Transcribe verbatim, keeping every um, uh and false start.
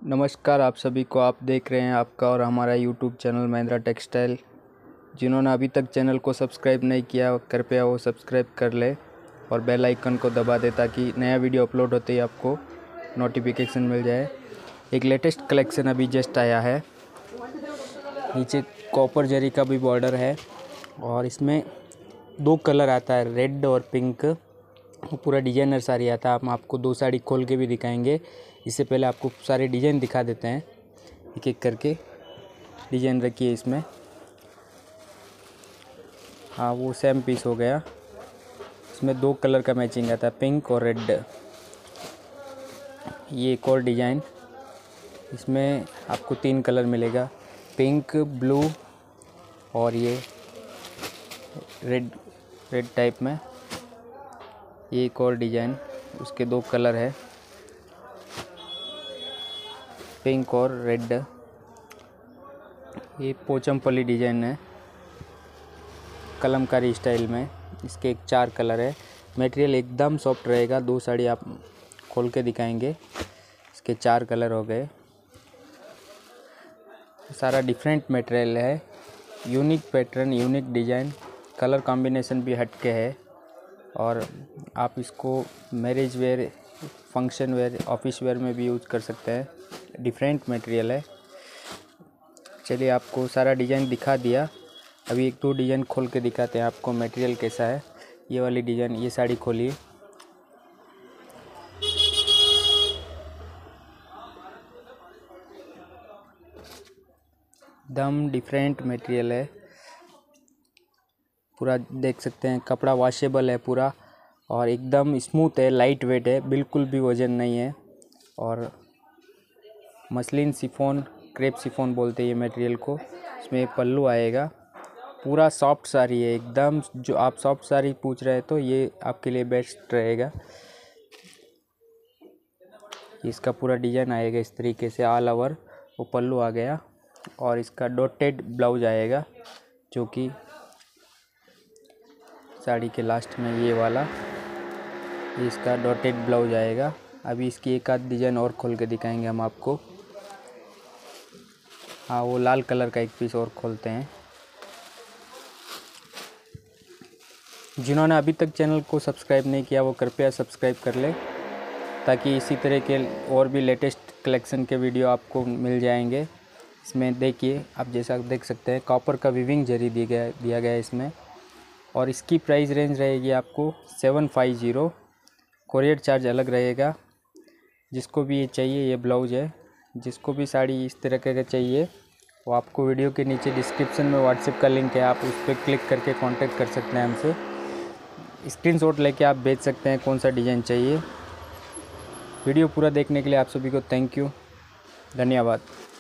नमस्कार आप सभी को। आप देख रहे हैं आपका और हमारा यूट्यूब चैनल महिंद्रा टेक्सटाइल। जिन्होंने अभी तक चैनल को सब्सक्राइब नहीं किया कृपया वो सब्सक्राइब कर ले और बेल आइकन को दबा दे ताकि नया वीडियो अपलोड होते ही आपको नोटिफिकेशन मिल जाए। एक लेटेस्ट कलेक्शन अभी जस्ट आया है। नीचे कॉपर जरी का भी बॉर्डर है और इसमें दो कलर आता है, रेड और पिंक। वो पूरा डिजाइनर साड़ी आता है। हम आपको दो साड़ी खोल के भी दिखाएंगे। इससे पहले आपको सारे डिज़ाइन दिखा देते हैं, एक एक करके डिज़ाइन रखिए इसमें। हाँ, वो सेम पीस हो गया। इसमें दो कलर का मैचिंग आता है, पिंक और रेड। ये एक और डिज़ाइन, इसमें आपको तीन कलर मिलेगा, पिंक, ब्लू और ये रेड रेड टाइप में। ये एक और डिज़ाइन, उसके दो कलर है, पिंक और रेड। ये पोचमपल्ली डिज़ाइन है कलमकारी स्टाइल में। इसके एक चार कलर है। मटेरियल एकदम सॉफ्ट रहेगा। दो साड़ी आप खोल के दिखाएंगे। इसके चार कलर हो गए। सारा डिफरेंट मटेरियल है, unique pattern, unique design, colour combination भी हटके है। और आप इसको marriage wear, function wear, office wear में भी यूज़ कर सकते हैं। डिफरेंट मटेरियल है। चलिए आपको सारा डिज़ाइन दिखा दिया। अभी एक दो डिज़ाइन खोल के दिखाते हैं आपको मटेरियल कैसा है। ये वाली डिज़ाइन, ये साड़ी खोलिए। दम डिफरेंट मटेरियल है, पूरा देख सकते हैं। कपड़ा वॉशेबल है पूरा और एकदम स्मूथ है, लाइट वेट है, बिल्कुल भी वज़न नहीं है। और मसलिन शिफॉन, क्रेप शिफॉन बोलते हैं ये मटेरियल को। इसमें पल्लू आएगा। पूरा सॉफ्ट साड़ी है एकदम। जो आप सॉफ्ट साड़ी पूछ रहे हैं तो ये आपके लिए बेस्ट रहेगा। इसका पूरा डिज़ाइन आएगा इस तरीके से, ऑल ओवर वो पल्लू आ गया। और इसका डॉटेड ब्लाउज आएगा, जो कि साड़ी के लास्ट में ये वाला, ये इसका डॉटेड ब्लाउज आएगा। अभी इसकी एक आध डिज़ाइन और खोल के दिखाएंगे हम आपको। हाँ, वो लाल कलर का एक पीस और खोलते हैं। जिन्होंने अभी तक चैनल को सब्सक्राइब नहीं किया वो कृपया सब्सक्राइब कर ले ताकि इसी तरह के और भी लेटेस्ट कलेक्शन के वीडियो आपको मिल जाएंगे। इसमें देखिए, आप जैसा देख सकते हैं कॉपर का वीविंग जरी दिया गया दिया गया है इसमें। और इसकी प्राइस रेंज रहेगी आपको seven five zero. Courier charge अलग रहेगा। जिसको भी ये चाहिए, ये ब्लाउज है, जिसको भी साड़ी इस तरह का चाहिए वो आपको वीडियो के नीचे डिस्क्रिप्शन में व्हाट्सएप का लिंक है, आप उस पर क्लिक करके कांटेक्ट कर सकते हैं हमसे। स्क्रीनशॉट लेके आप भेज सकते हैं कौन सा डिज़ाइन चाहिए। वीडियो पूरा देखने के लिए आप सभी को थैंक यू, धन्यवाद।